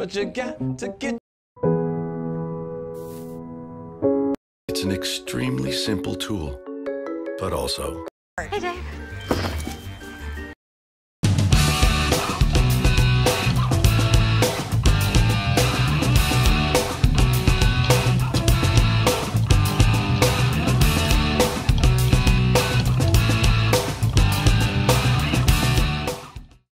but you got to get. It's an extremely simple tool, but also... Hey, Dave.